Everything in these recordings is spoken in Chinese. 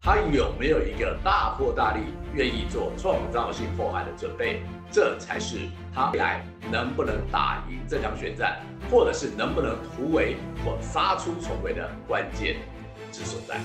他有没有一个大破大立、愿意做创造性破坏的准备？这才是他未来能不能打赢这场选战，或者是能不能突围或杀出重围的关键之所在。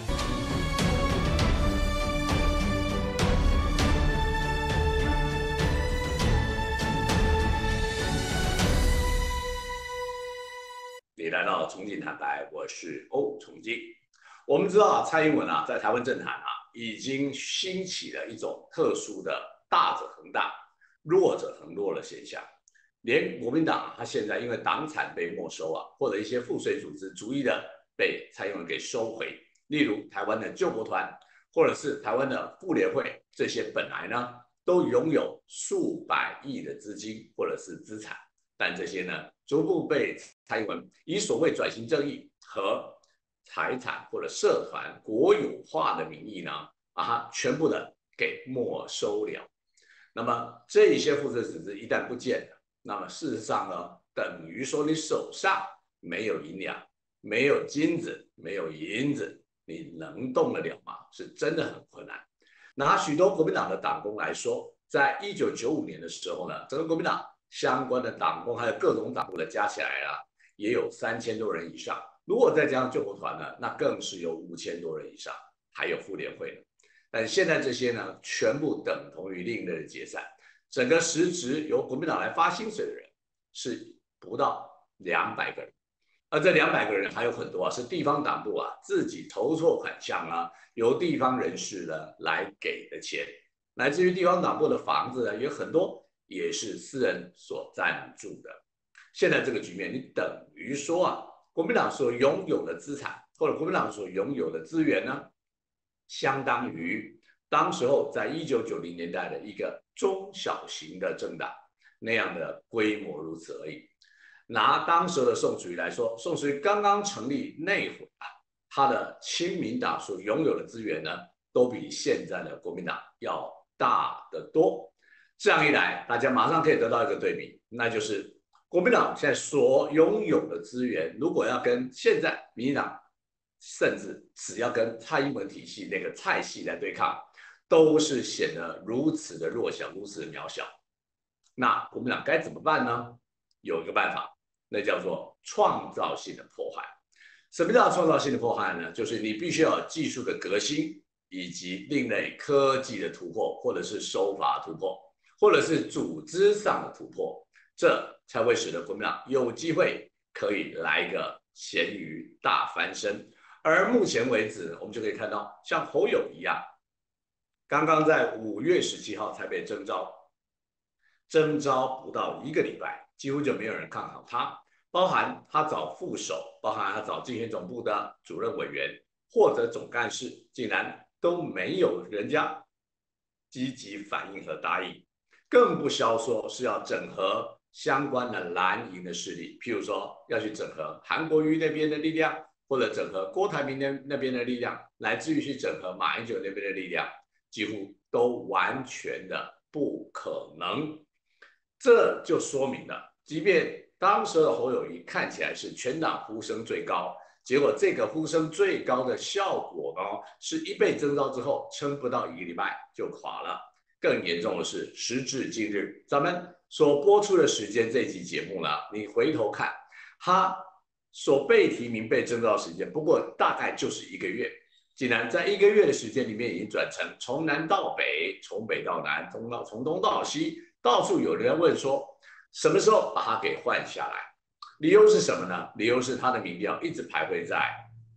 你来到重庆坦白，我是欧崇敬。我们知道啊，蔡英文啊，在台湾政坛啊，已经兴起了一种特殊的大者恒大、弱者恒弱的现象。连国民党啊，他现在因为党产被没收啊，或者一些赋税组织逐一的被蔡英文给收回，例如台湾的救国团，或者是台湾的妇联会，这些本来呢都拥有数百亿的资金或者是资产。但这些呢，逐步被蔡英文以所谓转型正义和财产或者社团国有化的名义呢，把它全部的给没收了。那么这一些负税组织一旦不见了，那么事实上呢，等于说你手上没有银两，没有金子，没有银子，你能动得了吗？是真的很困难。拿许多国民党的党工来说，在1995年的时候呢，整个国民党相关的党工还有各种党部的加起来啊，也有3000多人以上。如果再加上救国团呢，那更是有5000多人以上，还有妇联会呢。但现在这些呢，全部等同于另类的解散。整个实质由国民党来发薪水的人是不到200个人，而这200个人还有很多啊，是地方党部啊自己筹措款项啊，由地方人士呢来给的钱，来自于地方党部的房子呢，有很多也是私人所赞助的。现在这个局面，你等于说啊，国民党所拥有的资产或者国民党所拥有的资源呢，相当于当时候在1990年代的一个中小型的政党那样的规模，如此而已。拿当时的宋楚瑜来说，宋楚瑜刚刚成立那会啊，他的亲民党所拥有的资源呢，都比现在的国民党要大得多。这样一来，大家马上可以得到一个对比，那就是国民党现在所拥有的资源，如果要跟现在民进党，甚至只要跟蔡英文体系那个蔡系来对抗，都是显得如此的弱小，如此的渺小。那国民党该怎么办呢？有一个办法，那叫做创造性的破坏。什么叫创造性的破坏呢？就是你必须要有技术的革新，以及另类科技的突破，或者是手法突破，或者是组织上的突破，这才会使得国民党有机会可以来一个咸鱼大翻身。而目前为止，我们就可以看到，像侯友宜啊，刚刚在5月17号才被征召，征召不到1个礼拜，几乎就没有人看好他，包含他找副手，包含他找竞选总部的主任委员或者总干事，竟然都没有人家积极反应和答应，更不消说是要整合相关的蓝营的势力，譬如说要去整合韩国瑜那边的力量，或者整合郭台铭那边的力量，来自于去整合马英九那边的力量，几乎都完全的不可能。这就说明了，即便当时的侯友宜看起来是全党呼声最高，结果这个呼声最高的效果呢，是一被征召之后，撑不到1个礼拜就垮了。更严重的是，时至今日，咱们所播出的时间，这期节目呢，你回头看，他所被提名、被征召的时间，不过大概就是1个月。竟然在1个月的时间里面，已经转成从南到北，从北到南，从东到西，到处有人问说，什么时候把它给换下来？理由是什么呢？理由是他的民调一直徘徊在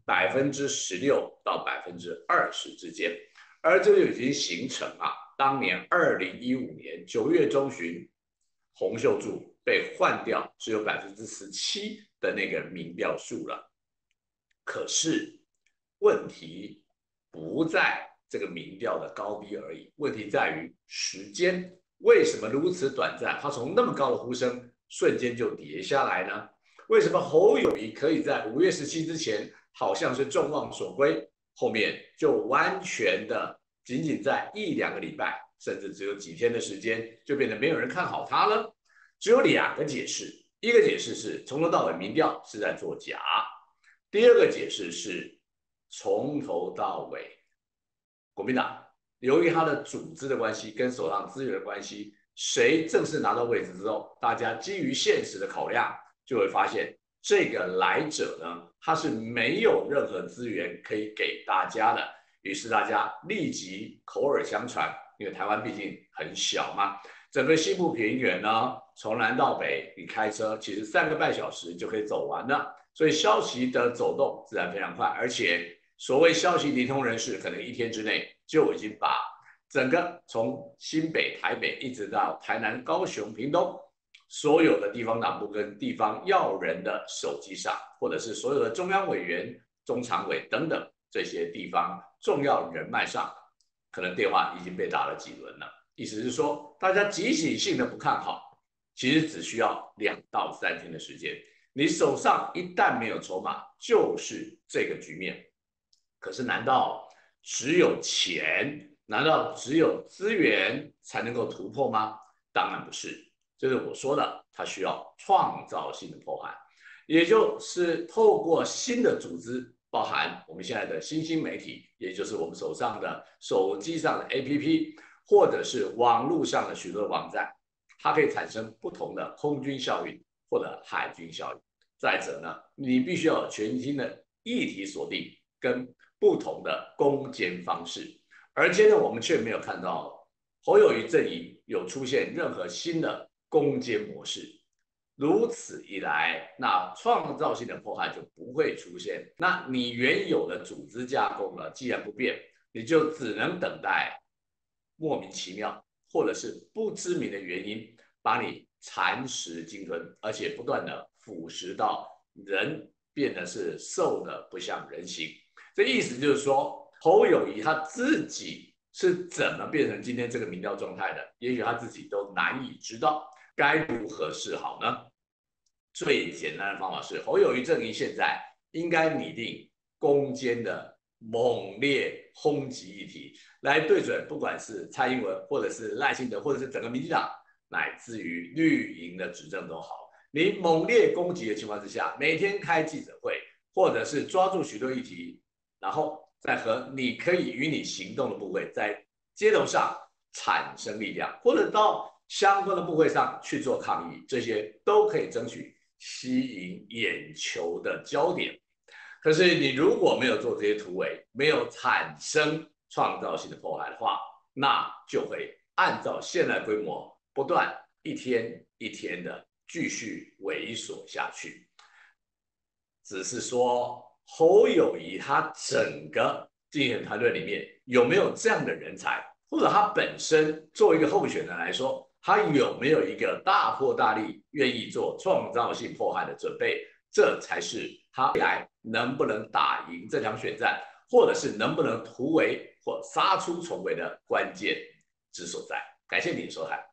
16%到20%之间，而这就已经形成啊，当年2015年9月中旬，洪秀柱被换掉只有17%的那个民调数了。可是问题不在这个民调的高低而已，问题在于时间。为什么如此短暂？它从那么高的呼声瞬间就跌下来呢？为什么侯友宜可以在5月17之前好像是众望所归，后面就完全的仅仅在1-2个礼拜，甚至只有几天的时间，就变得没有人看好他了？只有2个解释，一个解释是从头到尾民调是在作假，第二个解释是从头到尾民党由于他的组织的关系跟手上资源的关系，谁正式拿到位置之后，大家基于现实的考量，就会发现这个来者呢，他是没有任何资源可以给大家的。于是大家立即口耳相传，因为台湾毕竟很小嘛，整个西部平原呢，从南到北，你开车其实3个半小时就可以走完了，所以消息的走动自然非常快，而且所谓消息灵通人士，可能1天之内就已经把整个从新北、台北一直到台南、高雄、屏东，所有的地方党部跟地方要人的手机上，或者是所有的中央委员、中常委等等这些地方重要人脉上，可能电话已经被打了几轮了。意思是说，大家集体性的不看好，其实只需要2到3天的时间。你手上一旦没有筹码，就是这个局面。可是难道只有钱？难道只有资源才能够突破吗？当然不是，就是我说的，它需要创造性的破坏，也就是透过新的组织，包含我们现在的新兴媒体，也就是我们手上的手机上的 APP， 或者是网络上的许多的网站，它可以产生不同的空军效应或者海军效应。再者呢，你必须要有全新的议题锁定跟不同的攻坚方式。而今呢，我们却没有看到侯友宜阵营有出现任何新的攻坚模式。如此一来，那创造性的破坏就不会出现。那你原有的组织架构呢，既然不变，你就只能等待莫名其妙或者是不知名的原因把你蚕食鲸吞，而且不断的腐蚀到人变得是瘦的不像人形。这意思就是说，侯友宜他自己是怎么变成今天这个民调状态的，也许他自己都难以知道，该如何是好呢？最简单的方法是，侯友宜阵营现在应该拟定攻坚的猛烈轰击议题，来对准不管是蔡英文，或者是赖清德，或者是整个民进党，乃至于绿营的执政都好，你猛烈攻击的情况之下，每天开记者会，或者是抓住许多议题，然后再和你可以与你行动的部位在街头上产生力量，或者到相关的部会上去做抗议，这些都可以争取吸引眼球的焦点。可是你如果没有做这些突围，没有产生创造性的破坏的话，那就会按照现在规模不断一天一天的继续萎缩下去。只是说侯友宜他整个竞选团队里面有没有这样的人才，或者他本身作为一个候选人来说，他有没有一个大破大立、愿意做创造性破坏的准备，这才是他未来能不能打赢这场选战，或者是能不能突围或杀出重围的关键之所在。感谢你的收看。